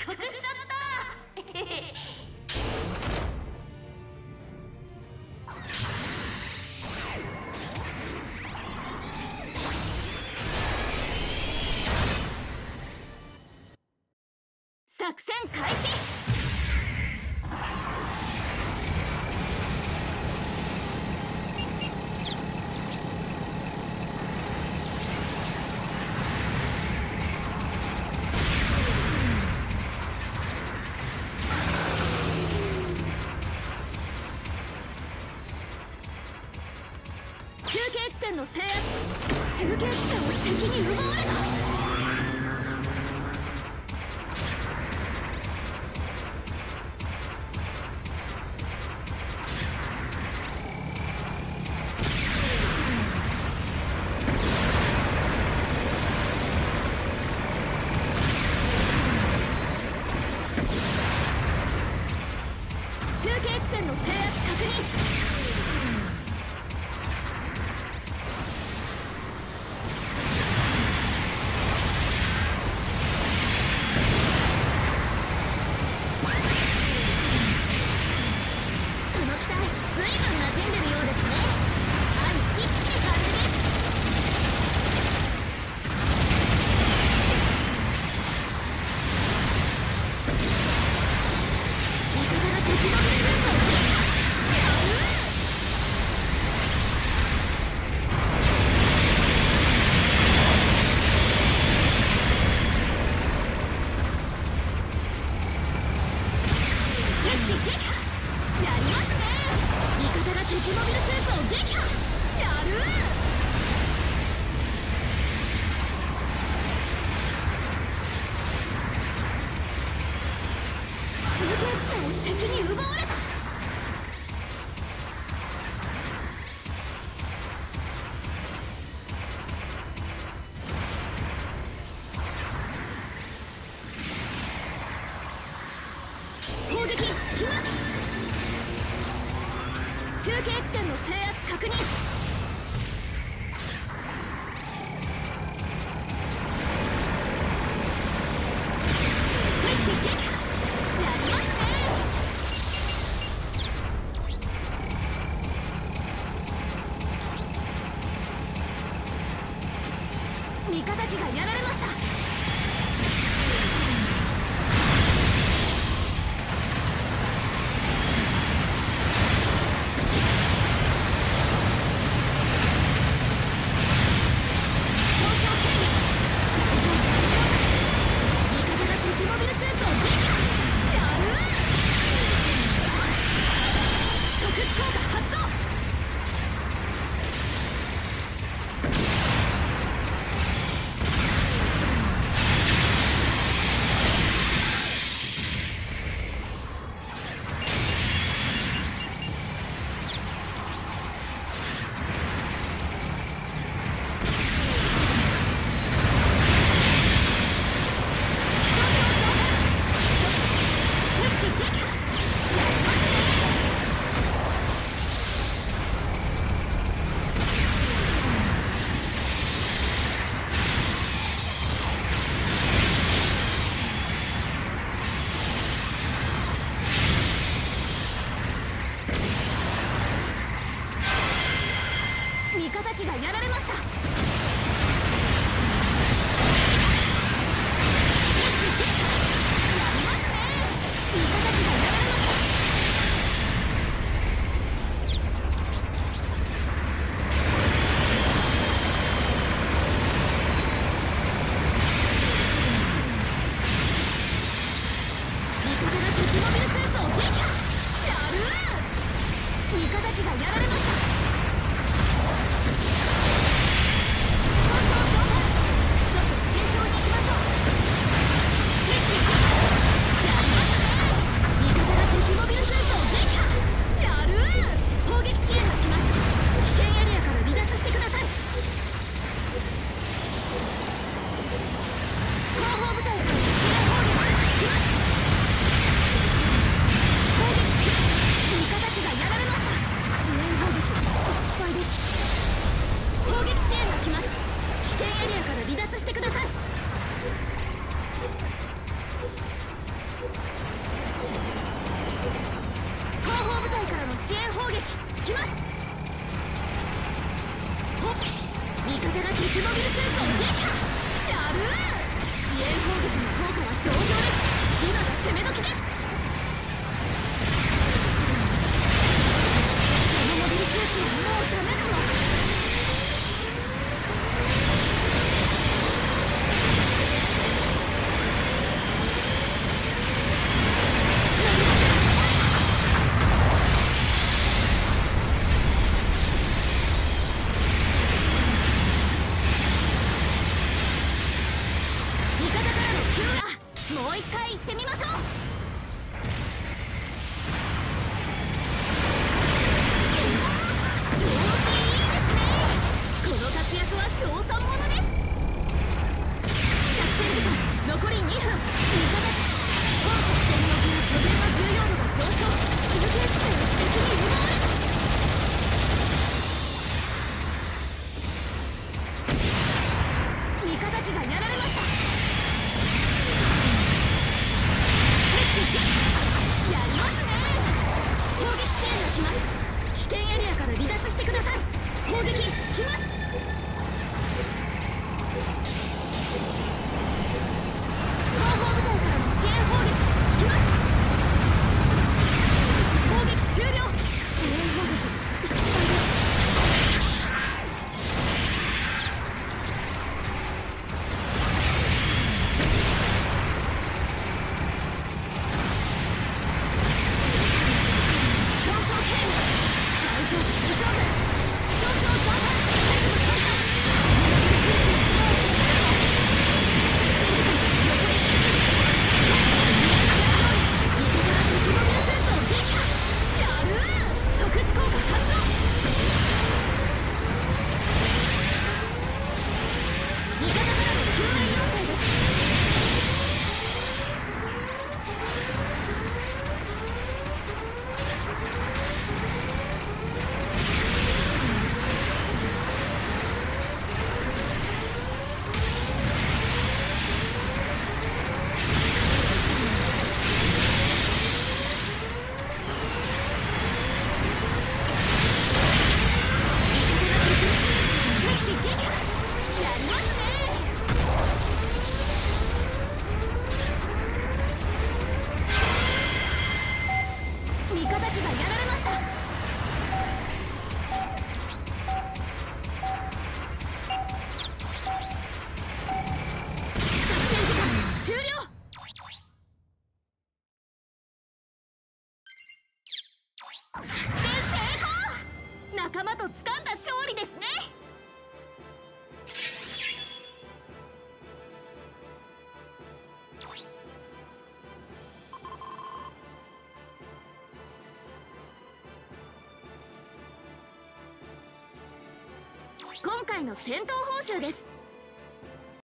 得しちゃった作戦開始。中継地点の制圧。中継地点を敵に奪われた。中継地点の制圧確認。その機体随分馴染んでるようですね。相切って感じです。味方が敵のミスートを撃破。やりますね。味方が敵モビルスーツを撃破。やる。中継地点を敵に奪われた。攻撃来ます。中継地点の制圧確認。撃破。やりますね。味方機がやられました。味方機がやられました。味方機がやられました。 もう一回行ってみましょう。調子いいですね。この活躍は称賛ものです。作戦時間残り2分。味方本作戦の拠点の重要度が上昇。中継地点を敵に奪われる。味方機がやられました。やりますね。攻撃支援が来ます。危険エリアから離脱してください。攻撃来ます。後方部隊からの支援砲撃来ます。攻撃終了。支援砲撃失敗です。仲間と掴んだ勝利ですね。今回の戦闘報酬です。